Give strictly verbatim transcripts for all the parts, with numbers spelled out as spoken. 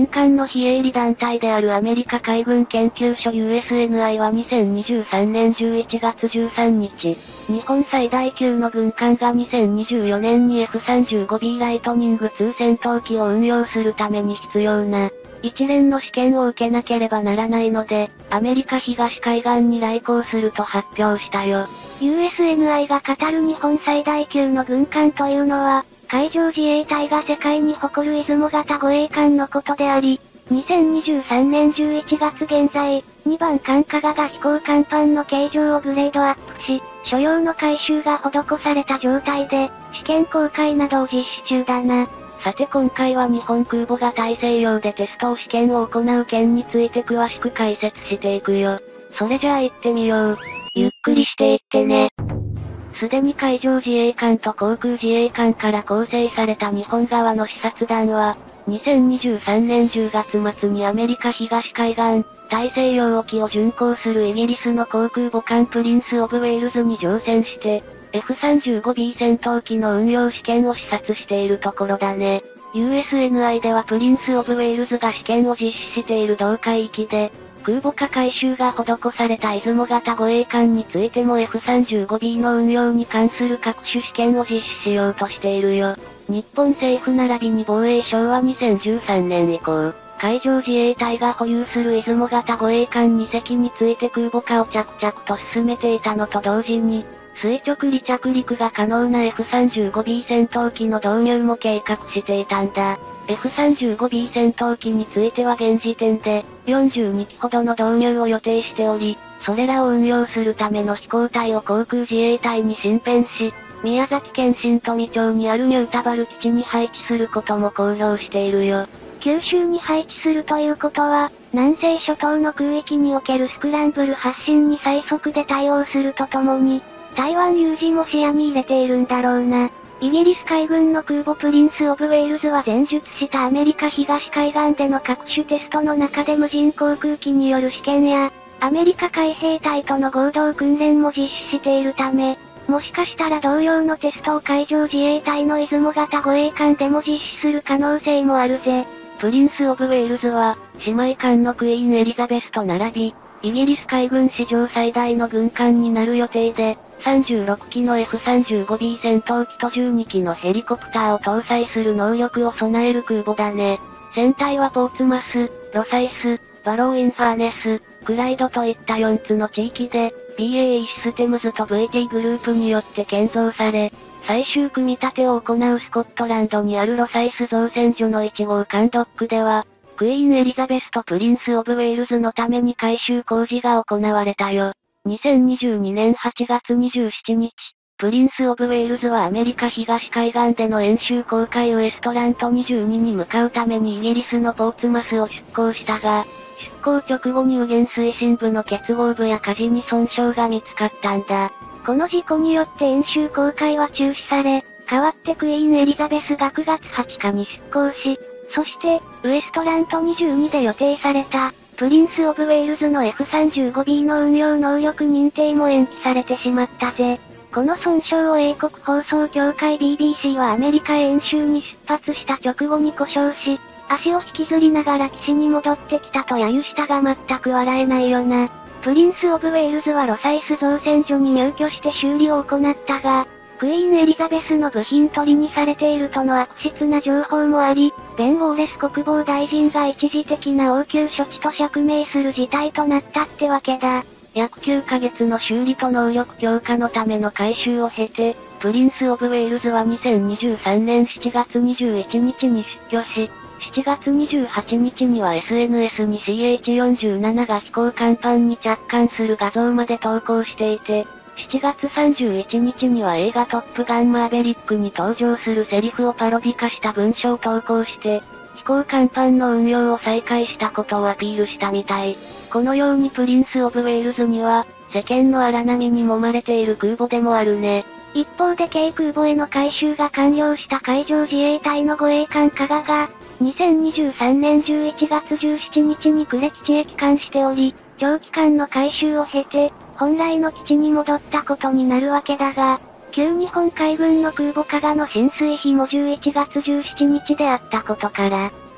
民間の非営利団体であるアメリカ海軍研究所 ユーエスエヌアイ はにせんにじゅうさんねんじゅういちがつじゅうさんにち、日本最大級の軍艦がにせんにじゅうよねんに エフさんじゅうごビー ライトニングツー戦闘機を運用するために必要な、一連の試験を受けなければならないので、アメリカ東海岸に来航すると発表したよ。 ユーエスエヌアイ が語る日本最大級の軍艦というのは、海上自衛隊が世界に誇る出雲型護衛艦のことであり、にせんにじゅうさんねんじゅういちがつ現在、にばん艦加賀が飛行甲板の形状をグレードアップし、所要の改修が施された状態で、試験公開などを実施中だな。 さて今回は日本空母が大西洋でテスト試験を行う件について詳しく解説していくよ。それじゃあ行ってみよう。 ゆっくりしていってね。 すでに海上自衛艦と航空自衛艦から構成された日本側の視察団は、にせんにじゅうさんねんじゅうがつまつにアメリカ東海岸、大西洋沖を巡航するイギリスの航空母艦プリンス・オブ・ウェールズに乗船して、エフさんじゅうごビー 戦闘機の運用試験を視察しているところだね。ユーエスエヌアイ ではプリンス・オブ・ウェールズが試験を実施している同海域で、空母化改修が施された出雲型護衛艦についても エフさんじゅうごビー の運用に関する各種試験を実施しようとしているよ。日本政府並びに防衛省はにせんじゅうさんねん以降、海上自衛隊が保有する出雲型護衛艦にせきについて空母化を着々と進めていたのと同時に、垂直離着陸が可能な エフさんじゅうごビー 戦闘機の導入も計画していたんだ。エフさんじゅうごビー 戦闘機については現時点で、よんじゅうにきほどの導入を予定しており、それらを運用するための飛行隊を航空自衛隊に新編し、宮崎県新富町にあるニュータバル基地に配置することも公表しているよ。 九州に配置するということは、南西諸島の空域におけるスクランブル発進に最速で対応するとともに、台湾有事も視野に入れているんだろうな。イギリス海軍の空母プリンス・オブ・ウェールズは前述したアメリカ東海岸での各種テストの中で無人航空機による試験や、アメリカ海兵隊との合同訓練も実施しているため、もしかしたら同様のテストを海上自衛隊の出雲型護衛艦でも実施する可能性もあるぜ。 プリンス・オブ・ウェールズは、姉妹艦のクイーン・エリザベスと並び、イギリス海軍史上最大の軍艦になる予定で、さんじゅうろくきの エフさんじゅうごビー 戦闘機とじゅうにきのヘリコプターを搭載する能力を備える空母だね。船体はポーツマス、ロサイス、バロー・インファーネス、クライドといったよっつの地域で、ビーエーイー システムズと ブイティー グループによって建造され、最終組み立てを行うスコットランドにあるロサイス造船所のいちごう艦ドックでは、クイーンエリザベスとプリンス・オブ・ウェールズのために改修工事が行われたよ。にせんにじゅうにねんはちがつにじゅうしちにち、プリンス・オブ・ウェールズはアメリカ東海岸での演習航海ウエストラントにじゅうにに向かうためにイギリスのポーツマスを出港したが、出港直後に右舷推進部の結合部や舵に損傷が見つかったんだ。 この事故によって演習航海は中止され、代わってクイーンエリザベスがくがつはつかに出港し、そして、ウエストラントにじゅうにで予定された、プリンス・オブ・ウェールズの エフさんじゅうごビー の運用能力認定も延期されてしまったぜ。この損傷を英国放送協会 ビービーシー はアメリカへ演習に出発した直後に故障し、足を引きずりながら岸に戻ってきたと揶揄したが全く笑えないよな。プリンス・オブ・ウェールズはロサイス造船所に入居して修理を行ったが、クイーンエリザベスの部品取りにされているとの悪質な情報もあり、ベン・ウォーレス国防大臣が一時的な応急処置と釈明する事態となったってわけだ。 約きゅうかげつの修理と能力強化のための改修を経て、プリンス・オブ・ウェールズはにせんにじゅうさんねんしちがつにじゅういちにちに出居し、しちがつにじゅうはちにちには エスエヌエス に シーエイチよんじゅうなな が飛行甲板に着艦する画像まで投稿していて、しちがつさんじゅういちにちには映画トップガンマーベリックに登場するセリフをパロディ化した文章を投稿して、飛行甲板の運用を再開したことをアピールしたみたい。このようにプリンス・オブ・ウェールズには、世間の荒波に揉まれている空母でもあるね。 一方で軽空母への改修が完了した海上自衛隊の護衛艦加賀が、にせんにじゅうさんねんじゅういちがつじゅうしちにちに呉基地へ帰還しており、長期間の改修を経て、本来の基地に戻ったことになるわけだが、旧日本海軍の空母加賀の進水日もじゅういちがつじゅうしちにちであったことから、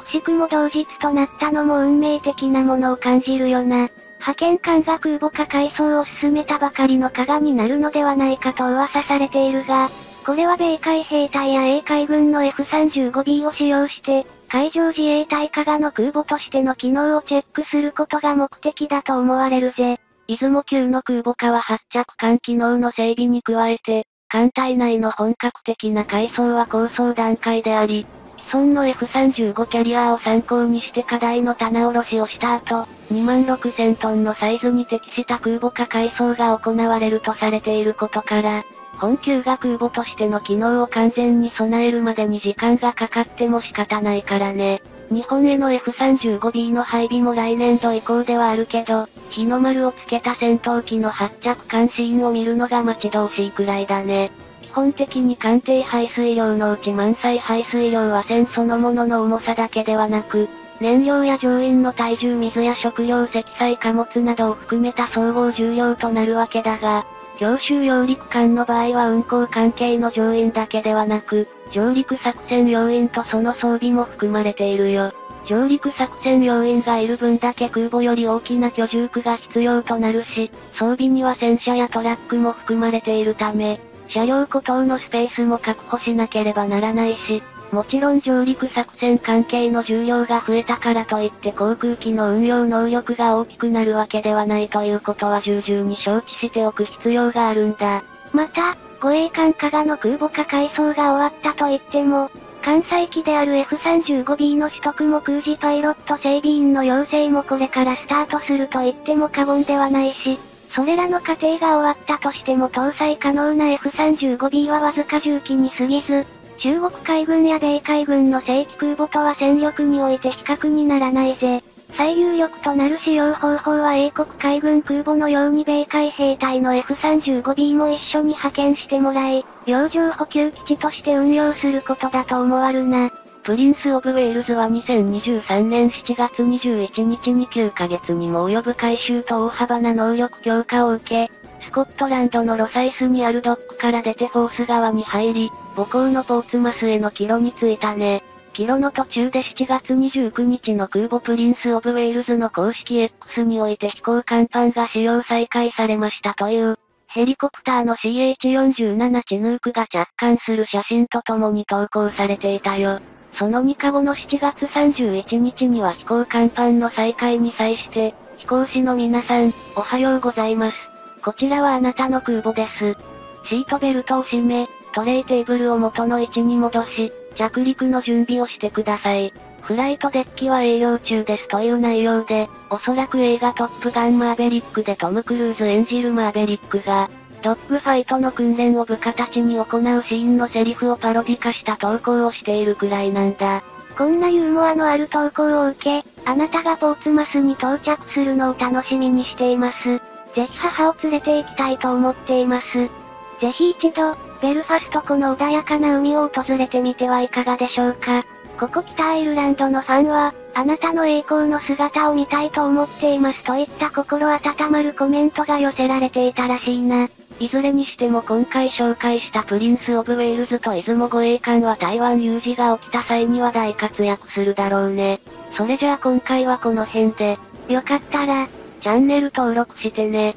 くしくも同日となったのも運命的なものを感じるよな。派遣艦が空母化改装を進めたばかりの加賀になるのではないかと噂されているが、これは米海兵隊や英海軍の エフさんじゅうごビー を使用して、海上自衛隊加賀の空母としての機能をチェックすることが目的だと思われるぜ。 出雲級の空母化は発着艦機能の整備に加えて、艦隊内の本格的な改装は構想段階であり、既存の エフさんじゅうご キャリアーを参考にして課題の棚卸しをした後、にまんろくせんトンのサイズに適した空母化改装が行われるとされていることから、本級が空母としての機能を完全に備えるまでに時間がかかっても仕方ないからね。日本への エフさんじゅうごビー の配備も来年度以降ではあるけど、日の丸をつけた戦闘機の発着艦シーンを見るのが待ち遠しいくらいだね。基本的に艦艇排水量のうち満載排水量は船そのものの重さだけではなく、燃料や乗員の体重水や食料積載貨物などを含めた総合重量となるわけだが、強襲揚陸艦の場合は運航関係の乗員だけではなく、上陸作戦要員とその装備も含まれているよ。上陸作戦要員がいる分だけ空母より大きな居住区が必要となるし、装備には戦車やトラックも含まれているため、車両庫等のスペースも確保しなければならないし、もちろん上陸作戦関係の重量が増えたからといって航空機の運用能力が大きくなるわけではないということは重々に承知しておく必要があるんだ。 また、護衛艦加賀の空母化改装が終わったと言っても、艦載機である エフさんじゅうごビー の取得も空自パイロット整備員の養成もこれからスタートすると言っても過言ではないし、それらの過程が終わったとしても搭載可能な エフさんじゅうごビー はわずかじゅう機に過ぎず、中国海軍や米海軍の正規空母とは戦力において比較にならないぜ。最有力となる使用方法は英国海軍空母のように米海兵隊の エフさんじゅうごビー も一緒に派遣してもらい、洋上補給基地として運用することだと思わるな。 プリンス・オブ・ウェールズはにせんにじゅうさんねんしちがつにじゅういちにちにきゅうかげつにも及ぶ改修と大幅な能力強化を受け、スコットランドのロサイスにあるドックから出てフォース側に入り、母港のポーツマスへの帰路に着いたね。帰路の途中でしちがつにじゅうくにちの空母プリンス・オブ・ウェールズの公式 X において飛行甲板が使用再開されましたという、ヘリコプターの シーエイチよんじゅうなな チヌークが着艦する写真とともに投稿されていたよ。そのにかごのしちがつさんじゅういちにちには飛行甲板の再開に際して、飛行士の皆さん、おはようございます。こちらはあなたの空母です。シートベルトを締め、トレイテーブルを元の位置に戻し、着陸の準備をしてください。フライトデッキは営業中ですという内容で、おそらく映画トップガンマーベリックでトム・クルーズ演じるマーベリックが、ドッグファイトの訓練を部下たちに行うシーンのセリフをパロディ化した投稿をしているくらいなんだ。 こんなユーモアのある投稿を受け、あなたがポーツマスに到着するのを楽しみにしています。ぜひ母を連れて行きたいと思っています。ぜひ一度、ベルファスト湖の穏やかな海を訪れてみてはいかがでしょうか。ここ北アイルランドのファンは、あなたの栄光の姿を見たいと思っていますといった心温まるコメントが寄せられていたらしいな。 いずれにしても今回紹介したプリンス・オブ・ウェールズと出雲護衛艦は台湾有事が起きた際には大活躍するだろうね。それじゃあ今回はこの辺で、 よかったら、 チャンネル登録してね。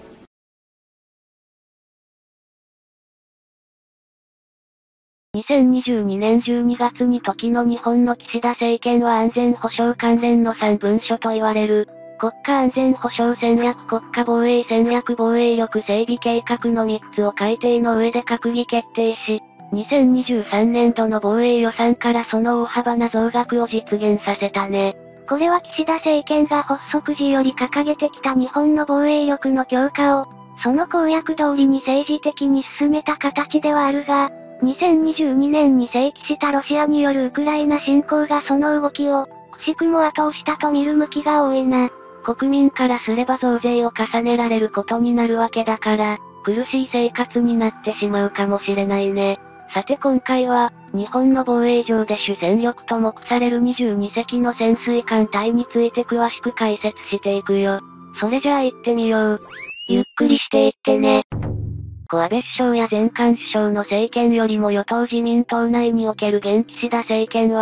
にせんにじゅうにねんじゅうにがつに時の日本の岸田政権は安全保障関連のさんぶんしょと言われる、国家安全保障戦略国家防衛戦略防衛力整備計画のみっつを改定の上で閣議決定し、にせんにじゅうさんねんどの防衛予算からその大幅な増額を実現させたね。 これは岸田政権が発足時より掲げてきた日本の防衛力の強化を、その公約通りに政治的に進めた形ではあるが、にせんにじゅうにねんに正規したロシアによるウクライナ侵攻がその動きを、くしくも後押したと見る向きが多いな。 国民からすれば増税を重ねられることになるわけだから、苦しい生活になってしまうかもしれないね。さて今回は、日本の防衛上で主戦力と目されるにじゅうにせきの潜水艦隊について詳しく解説していくよ。それじゃあ行ってみよう。ゆっくりしていってね。故安倍首相や前韓首相の政権よりも与党自民党内における現岸田政権は、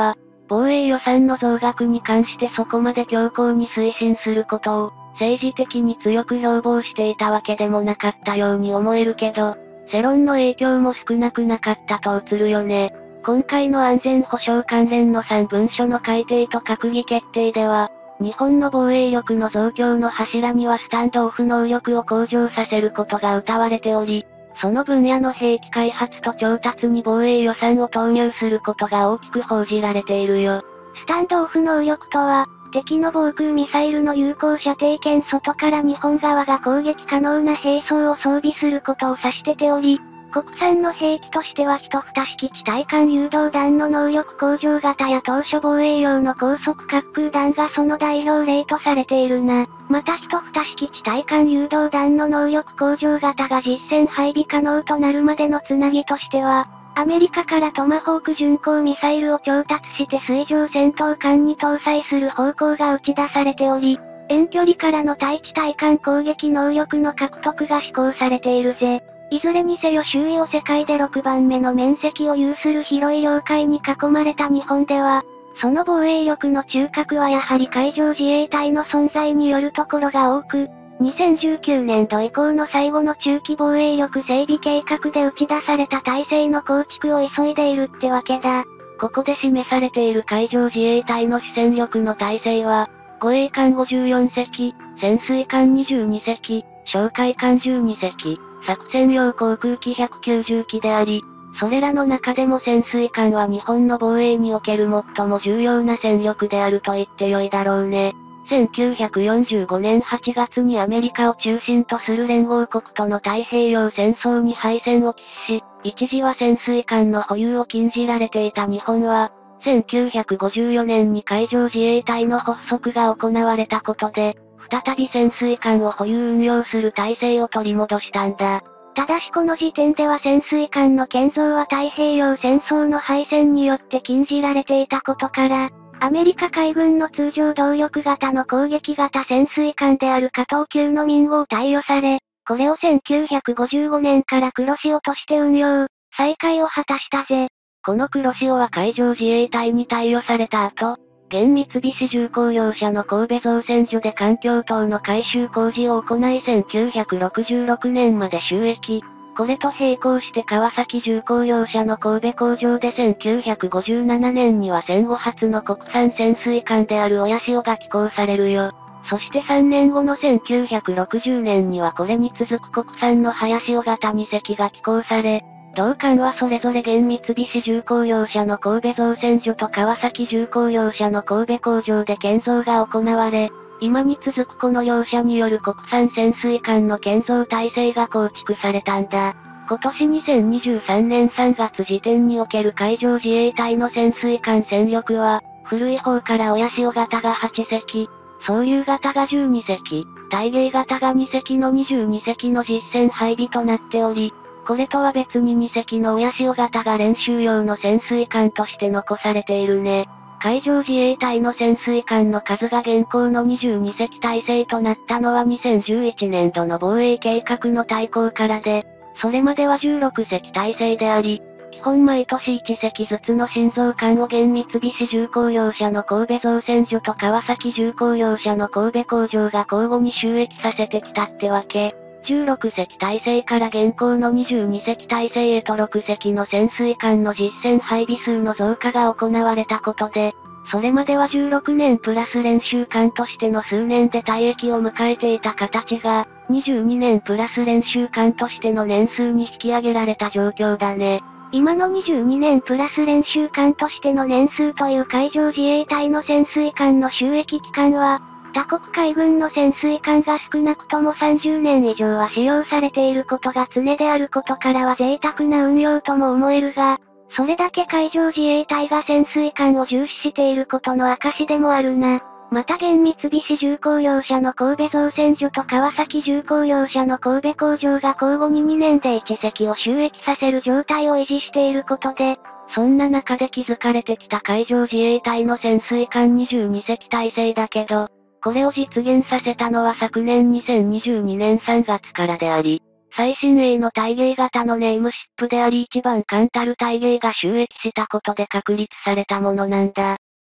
防衛予算の増額に関してそこまで強硬に推進することを、政治的に強く標榜していたわけでもなかったように思えるけど、世論の影響も少なくなかったと映るよね。今回の安全保障関連のさん文書の改定と閣議決定では、日本の防衛力の増強の柱にはスタンドオフ能力を向上させることが謳われており、その分野の兵器開発と調達に防衛予算を投入することが大きく報じられているよ。 スタンドオフ能力とは、敵の防空ミサイルの有効射程圏外から日本側が攻撃可能な兵装を装備することを指してており、国産の兵器としては一蓋式地対艦誘導弾の能力向上型や当初防衛用の高速滑空弾がその代表例とされているな。また一蓋式地対艦誘導弾の能力向上型が実戦配備可能となるまでのつなぎとしては、アメリカからトマホーク巡航ミサイルを調達して水上戦闘艦に搭載する方向が打ち出されており、遠距離からの対地対艦攻撃能力の獲得が施行されているぜ。いずれにせよ周囲を世界でろくばんめの面積を有する広い領海に囲まれた日本では、その防衛力の中核はやはり海上自衛隊の存在によるところが多く、にせんじゅうきゅうねんど以降の最後の中期防衛力整備計画で打ち出された体制の構築を急いでいるってわけだ。 ここで示されている海上自衛隊の主戦力の体制は、護衛艦ごじゅうよんせき、潜水艦にじゅうにせき、哨戒艦じゅうにせき、作戦用航空機ひゃくきゅうじゅうきであり、それらの中でも潜水艦は日本の防衛における最も重要な戦力であると言ってよいだろうね。せんきゅうひゃくよんじゅうごねんはちがつにアメリカを中心とする連合国との太平洋戦争に敗戦を喫し、一時は潜水艦の保有を禁じられていた日本は、せんきゅうひゃくごじゅうよねんに海上自衛隊の発足が行われたことで、再び潜水艦を保有運用する体制を取り戻したんだ。 ただしこの時点では潜水艦の建造は太平洋戦争の敗戦によって禁じられていたことから、アメリカ海軍の通常動力型の攻撃型潜水艦である加藤級の民号貸与され、これをせんきゅうひゃくごじゅうごねんから黒潮として運用、再開を果たしたぜ。 この黒潮は海上自衛隊に貸与された後、現三菱重工業者の神戸造船所で環境等の改修工事を行いせんきゅうひゃくろくじゅうろくねんまで収益。これと並行して川崎重工業者の神戸工場でせんきゅうひゃくごじゅうななねんには戦後初の国産潜水艦である親潮が寄港されるよ。そしてさんねんごのせんきゅうひゃくろくじゅうねんにはこれに続く国産の早潮型にせきが寄港され、同艦はそれぞれ現三菱重工業者の神戸造船所と川崎重工業者の神戸工場で建造が行われ、今に続くこの両社による国産潜水艦の建造体制が構築されたんだ。今年にせんにじゅうさんねんさんがつ時点における海上自衛隊の潜水艦戦力は、古い方から親潮型がはちせき、総友型がじゅうにせき、大芸型がにせきのにじゅうにせきの実戦配備となっており、これとは別ににせきの親潮型が練習用の潜水艦として残されているね。海上自衛隊の潜水艦の数が現行のにじゅうにせき体制となったのはにせんじゅういちねんどの防衛計画の大綱からで、それまではじゅうろくせき体制であり、基本毎年いちせきずつの新造艦を現三菱重工業者の神戸造船所と川崎重工業者の神戸工場が交互に収益させてきたってわけ。じゅうろくせき体制から現行のにじゅうにせき体制へとろくせきの潜水艦の実戦配備数の増加が行われたことで、それまではじゅうろくねんプラス練習艦としての数年で退役を迎えていた形が、にじゅうにねんプラス練習艦としての年数に引き上げられた状況だね。 今のにじゅうにねんプラス練習艦としての年数という海上自衛隊の潜水艦の収益期間は、他国海軍の潜水艦が少なくともさんじゅうねん以上は使用されていることが常であることからは贅沢な運用とも思えるが、それだけ海上自衛隊が潜水艦を重視していることの証でもあるな。また現三菱重工業者の神戸造船所と川崎重工業者の神戸工場が交互ににねんでいちせきを収益させる状態を維持していることで、 そんな中で築かれてきた海上自衛隊の潜水艦にじゅうにせき体制だけど、これを実現させたのは昨年にせんにじゅうにねんさんがつからであり、最新鋭の大芸型のネームシップであり一番艦たる大芸が収益したことで確立されたものなんだ。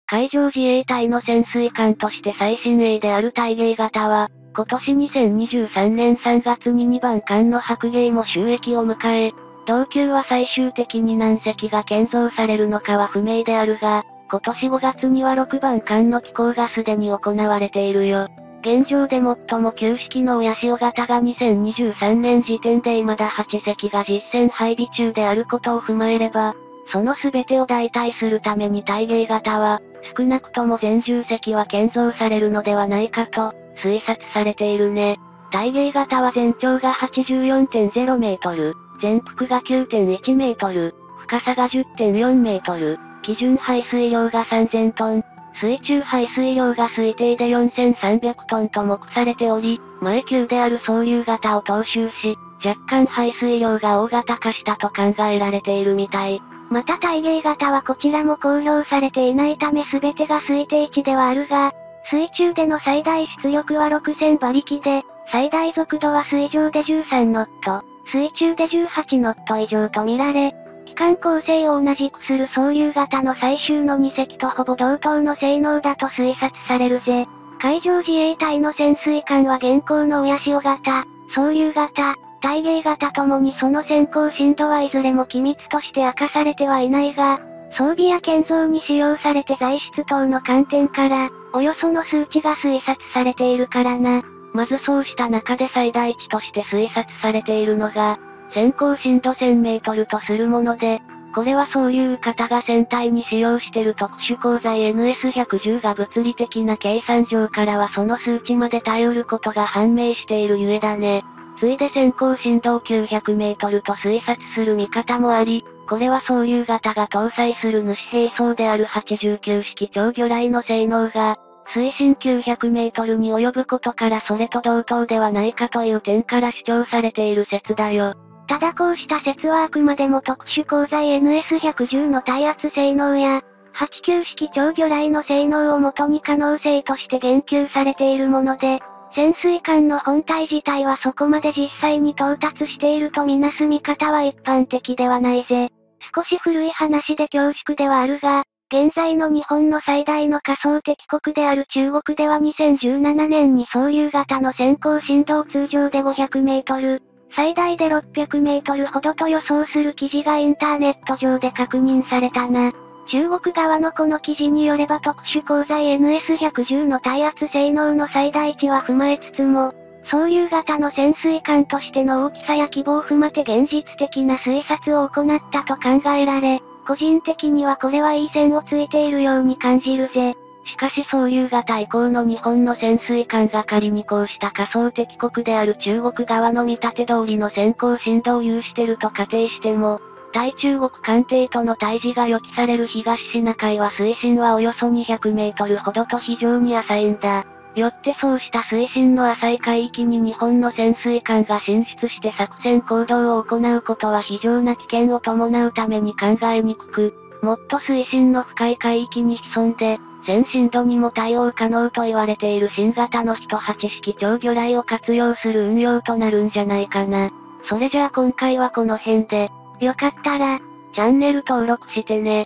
海上自衛隊の潜水艦として最新鋭である大鯨型は、今年にせんにじゅうさんねんさんがつににばん艦の白鯨も就役を迎え、同級は最終的に何隻が建造されるのかは不明であるが、今年ごがつにはろくばん艦の寄港がすでに行われているよ。現状で最も旧式の親潮型がにせんにじゅうさんねん時点で未だはち隻が実戦配備中であることを踏まえれば、その全てを代替するために大鯨型は、少なくとも全じゅっせきは建造されるのではないかと、推察されているね。大鯨型は全長が はちじゅうよんてんゼロメートル、全幅が きゅうてんいちメートル、深さが じゅってんよんメートル、基準排水量がさんぜんトン、水中排水量が推定でよんせんさんびゃくトンと目されており、前級である総流型を踏襲し、若干排水量が大型化したと考えられているみたい。 また大鯨型はこちらも公表されていないため全てが推定値ではあるが、水中での最大出力はろくせんばりきで、最大速度は水上でじゅうさんノット、水中でじゅうはちノット以上と見られ、機関構成を同じくする総流型の最終のに隻とほぼ同等の性能だと推察されるぜ。海上自衛隊の潜水艦は現行の親潮型、総流型、大鯨型ともにその先行深度はいずれも機密として明かされてはいないが、装備や建造に使用されて材質等の観点から、およその数値が推察されているからな。 まずそうした中で最大値として推察されているのが、先行深度せんメートルとするもので、これはそういう方が船体に使用している特殊鋼材 エヌエスひゃくじゅう が物理的な計算上からはその数値まで頼ることが判明しているゆえだね。ついで先行深度をきゅうひゃくメートルと推察する見方もあり、これは総流型が搭載する主兵装であるはちじゅうきゅう式超魚雷の性能が、水深きゅうひゃくメートルに及ぶことからそれと同等ではないかという点から主張されている説だよ。 ただこうした説はあくまでも特殊鋼材 エヌエスひゃくじゅう の耐圧性能や、はちじゅうきゅう式超魚雷の性能をもとに可能性として言及されているもので、潜水艦の本体自体はそこまで実際に到達しているとみなす見方は一般的ではないぜ。少し古い話で恐縮ではあるが、現在の日本の最大の仮想敵国である中国ではにせんじゅうななねんに総流型の先行深度を通常でごひゃくメートル、最大でろっぴゃくメートルほどと予想する記事がインターネット上で確認されたな。中国側のこの記事によれば特殊鋼材 エヌエスひゃくじゅう の耐圧性能の最大値は踏まえつつも、総流型の潜水艦としての大きさや規模を踏まて現実的な推察を行ったと考えられ、個人的にはこれはいい線をついているように感じるぜ。 しかし総流型以降の日本の潜水艦が仮にこうした仮想敵国である中国側の見立て通りの先行深度を有してると仮定しても、対中国艦艇との対峙が予期される東シナ海は水深はおよそにひゃくメートルほどと非常に浅いんだ。よってそうした水深の浅い海域に日本の潜水艦が進出して作戦行動を行うことは非常な危険を伴うために考えにくく、もっと水深の深い海域に潜んで、先進度にも対応可能と言われている新型のいちはち式超魚雷を活用する運用となるんじゃないかな。それじゃあ今回はこの辺で、 よかったら、 チャンネル登録してね。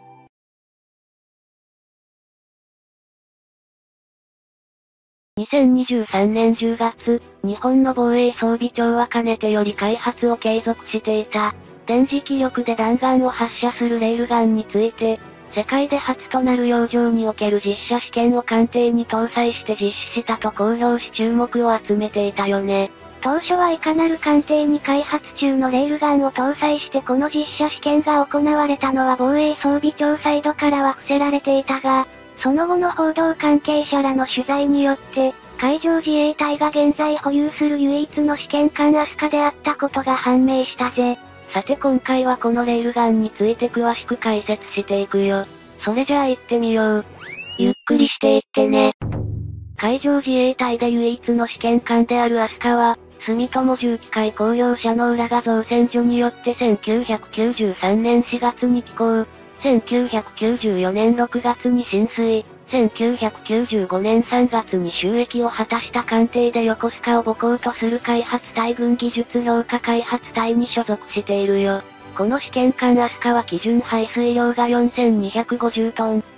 にせんにじゅうさんねんじゅうがつ、日本の防衛装備庁はかねてより開発を継続していた、電磁気力で弾丸を発射するレールガンについて、世界で初となる洋上における実射試験を艦艇に搭載して実施したと公表し注目を集めていたよね。 当初はいかなる艦艇に開発中のレールガンを搭載してこの実射試験が行われたのは防衛装備庁サイドからは伏せられていたが、その後の報道関係者らの取材によって、海上自衛隊が現在保有する唯一の試験艦アスカであったことが判明したぜ。 さて今回はこのレールガンについて詳しく解説していくよ。それじゃあ行ってみよう。 ゆっくりしていってね。 海上自衛隊で唯一の試験艦であるアスカは、住友重機械工業社の浦賀造船所によってせんきゅうひゃくきゅうじゅうさんねんしがつに起工、せんきゅうひゃくきゅうじゅうよねんろくがつに進水、せんきゅうひゃくきゅうじゅうごねんさんがつに就役を果たした艦艇で横須賀を母港とする開発隊軍技術評価開発隊に所属しているよ。この試験艦アスカは基準排水量がよんせんにひゃくごじゅうトン、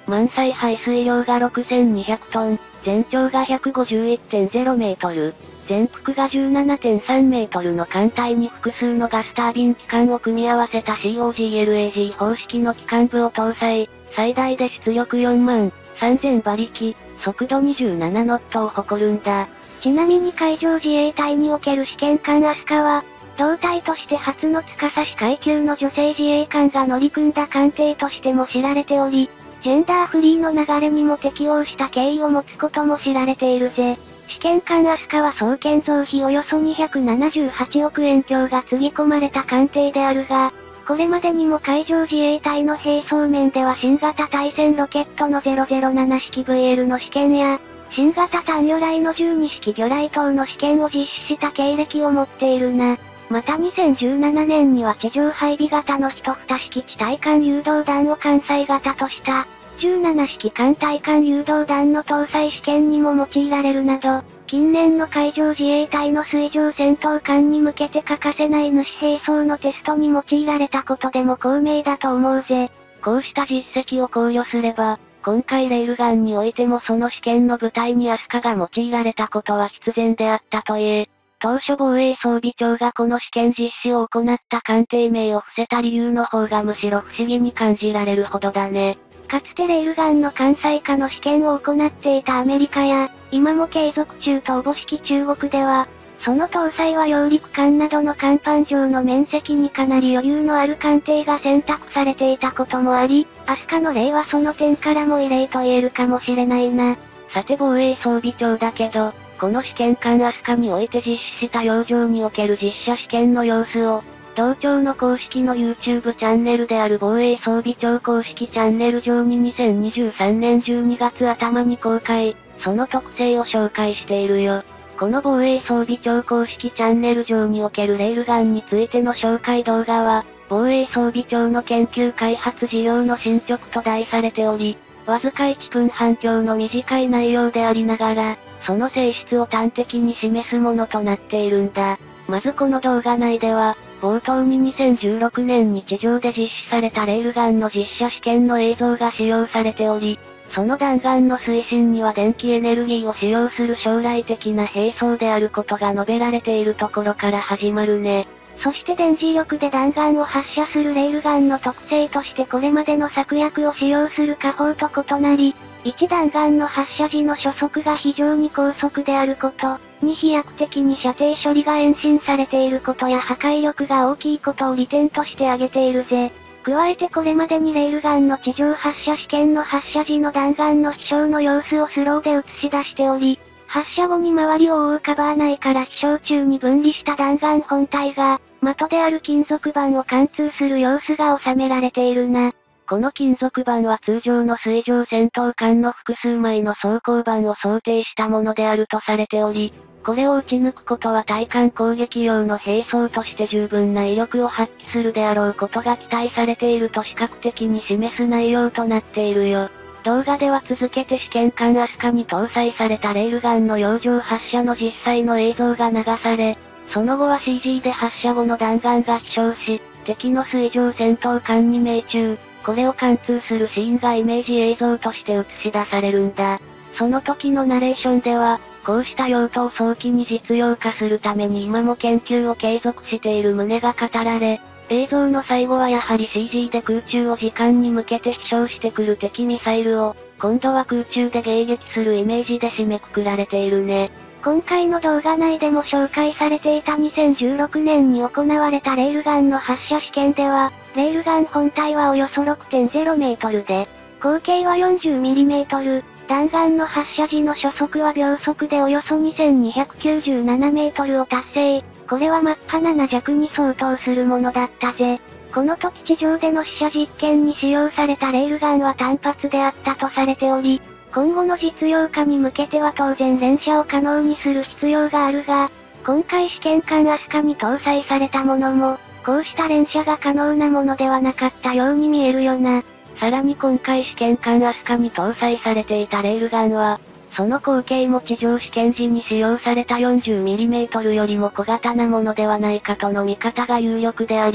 満載排水量がろくせんにひゃくトン、全長が ひゃくごじゅういってんゼロメートル、全幅が じゅうななてんさんメートルの艦隊に複数のガスタービン機関を組み合わせた シーオージーエルエージー 方式の機関部を搭載、最大で出力よんまんさんぜんばりき、速度にじゅうななノットを誇るんだ。 ちなみに海上自衛隊における試験艦アスカは、同隊として初の司司階級の女性自衛官が乗り組んだ艦艇としても知られており、ジェンダーフリーの流れにも適応した経緯を持つことも知られているぜ。試験艦アスカは総建造費およそにひゃくななじゅうはちおくえん強がつぎ込まれた艦艇であるが、これまでにも海上自衛隊の兵装面では新型対戦ロケットのゼロゼロなな式 ブイエル の試験や、新型単魚雷のじゅうに式魚雷等の試験を実施した経歴を持っているな。またにせんじゅうななねんには地上配備型の一蓋式地対艦誘導弾を艦載型とした、じゅうなな式艦対艦誘導弾の搭載試験にも用いられるなど、近年の海上自衛隊の水上戦闘艦に向けて欠かせない主兵装のテストに用いられたことでも高明だと思うぜ。 こうした実績を考慮すれば、今回レールガンにおいてもその試験の舞台にアスカが用いられたことは必然であったと言え、当初防衛装備庁がこの試験実施を行った艦艇名を伏せた理由の方がむしろ不思議に感じられるほどだね。 かつてレールガンの艦載化の試験を行っていたアメリカや、今も継続中とおぼしき中国では、その搭載は揚陸艦などの甲板上の面積にかなり余裕のある艦艇が選択されていたこともあり、アスカの例はその点からも異例と言えるかもしれないな。 さて防衛装備庁だけど、この試験艦アスカにおいて実施した洋上における実写試験の様子を、同庁の公式の YouTube チャンネルである防衛装備庁公式チャンネル上ににせんにじゅうさんねんじゅうにがつ頭に公開、その特性を紹介しているよ。この防衛装備庁公式チャンネル上におけるレールガンについての紹介動画は、防衛装備庁の研究開発事業の進捗と題されており、わずかいっぷんはん強の短い内容でありながら、その性質を端的に示すものとなっているんだ。まずこの動画内では、冒頭ににせんじゅうろくねんに地上で実施されたレールガンの実写試験の映像が使用されており、その弾丸の推進には電気エネルギーを使用する将来的な兵装であることが述べられているところから始まるね。 そして電磁力で弾丸を発射するレールガンの特性としてこれまでの策薬を使用する火砲と異なり、いち弾丸の発射時の初速が非常に高速であること、に飛躍的に射程処理が延伸されていることや破壊力が大きいことを利点として挙げているぜ。加えてこれまでにレールガンの地上発射試験の発射時の弾丸の飛翔の様子をスローで映し出しており、発射後に周りを覆うカバー内から飛翔中に分離した弾丸本体が、的である金属板を貫通する様子が収められているな。 この金属板は通常の水上戦闘艦の複数枚の装甲板を想定したものであるとされており、これを撃ち抜くことは対艦攻撃用の兵装として十分な威力を発揮するであろうことが期待されていると視覚的に示す内容となっているよ。動画では続けて試験艦アスカに搭載されたレールガンの洋上発射の実際の映像が流され、その後は シージー で発射後の弾丸が飛翔し、敵の水上戦闘艦に命中、これを貫通するシーンがイメージ映像として映し出されるんだ。その時のナレーションでは、こうした用途を早期に実用化するために今も研究を継続している旨が語られ、映像の最後はやはり シージー で空中を時間に向けて飛翔してくる敵ミサイルを、今度は空中で迎撃するイメージで締めくくられているね。 今回の動画内でも紹介されていたにせんじゅうろくねんに行われたレールガンの発射試験では、レールガン本体はおよそ ろくてんゼロメートルで、口径は よんじゅうミリメートル、弾丸の発射時の初速は秒速でおよそにせんにひゃくきゅうじゅうななメートルを達成。これはマッハなな弱に相当するものだったぜ。この時地上での試射実験に使用されたレールガンは単発であったとされており、今後の実用化に向けては当然連射を可能にする必要があるが、今回試験艦アスカに搭載されたものも、こうした連射が可能なものではなかったように見えるよな。 さらに今回試験艦アスカに搭載されていたレールガンは、その口径も地上試験時に使用された よんじゅうミリメートル よりも小型なものではないかとの見方が有力であり、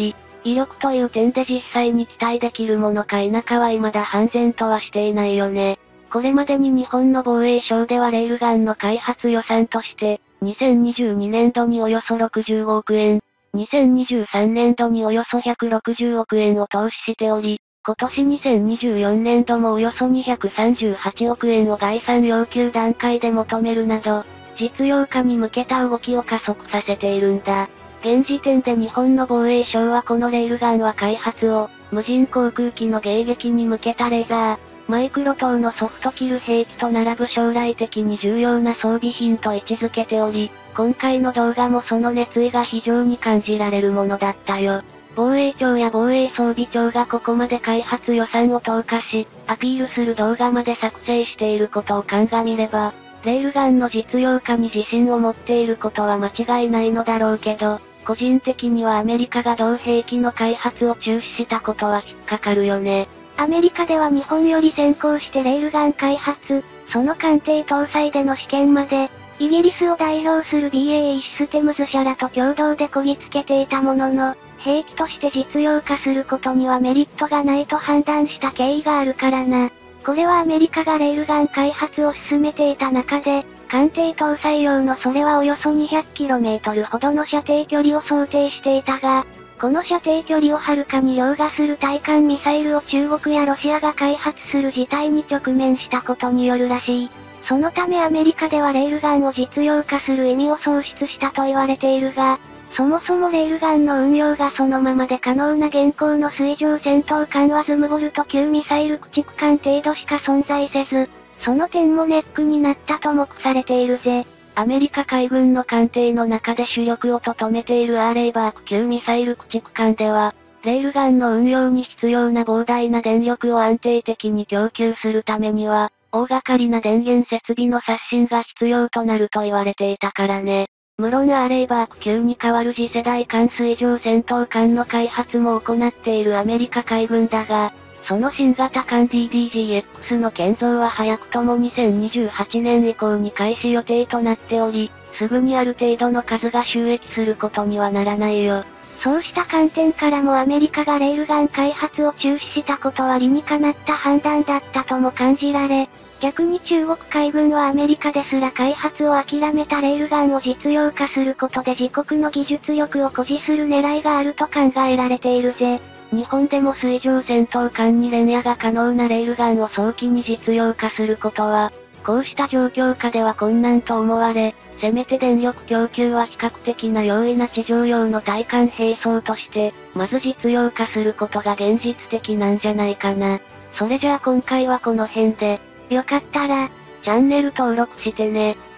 威力という点で実際に期待できるものか否かは未だ判然とはしていないよね。これまでに日本の防衛省ではレールガンの開発予算として、にせんにじゅうにねんどにおよそろくじゅうごおくえん、にせんにじゅうさんねんどにおよそひゃくろくじゅうおくえんを投資しており、今年にせんにじゅうよねんどもおよそにひゃくさんじゅうはちおくえんを概算要求段階で求めるなど、実用化に向けた動きを加速させているんだ。現時点で日本の防衛省はこのレールガンは開発を、無人航空機の迎撃に向けたレーザー、マイクロ等のソフトキル兵器と並ぶ将来的に重要な装備品と位置づけており、今回の動画もその熱意が非常に感じられるものだったよ。防衛庁や防衛装備庁がここまで開発予算を投下し、アピールする動画まで作成していることを鑑みれば、レールガンの実用化に自信を持っていることは間違いないのだろうけど、個人的にはアメリカが同兵器の開発を中止したことは引っかかるよね。 アメリカでは日本より先行してレールガン開発、その艦艇搭載での試験まで、イギリスを代表する ビーエーイー システムズ社らと共同でこぎつけていたものの、兵器として実用化することにはメリットがないと判断した経緯があるからな。これはアメリカがレールガン開発を進めていた中で、艦艇搭載用のそれはおよそ にひゃくキロメートル ほどの射程距離を想定していたが、この射程距離をはるかに凌駕する対艦ミサイルを中国やロシアが開発する事態に直面したことによるらしい。そのためアメリカではレールガンを実用化する意味を喪失したと言われているが、そもそもレールガンの運用がそのままで可能な現行の水上戦闘艦はズムボルト級ミサイル駆逐艦程度しか存在せず、その点もネックになったと目されているぜ。 アメリカ海軍の艦艇の中で主力を務めているアーレイバーク級ミサイル駆逐艦では、レールガンの運用に必要な膨大な電力を安定的に供給するためには、大掛かりな電源設備の刷新が必要となると言われていたからね。無論アーレイバーク級に代わる次世代艦水上戦闘艦の開発も行っているアメリカ海軍だが、その新型艦 ディーディージーエックス の建造は早くともにせんにじゅうはちねん以降に開始予定となっており、すぐにある程度の数が収益することにはならないよ。 そうした観点からもアメリカがレールガン開発を中止したことは理にかなった判断だったとも感じられ、逆に中国海軍はアメリカですら開発を諦めたレールガンを実用化することで自国の技術力を誇示する狙いがあると考えられているぜ。 日本でも水上戦闘艦に連夜が可能なレールガンを早期に実用化することは、こうした状況下では困難と思われ、せめて電力供給は比較的な容易な地上用の対艦兵装として、まず実用化することが現実的なんじゃないかな。それじゃあ今回はこの辺で、 よかったら、 チャンネル登録してね。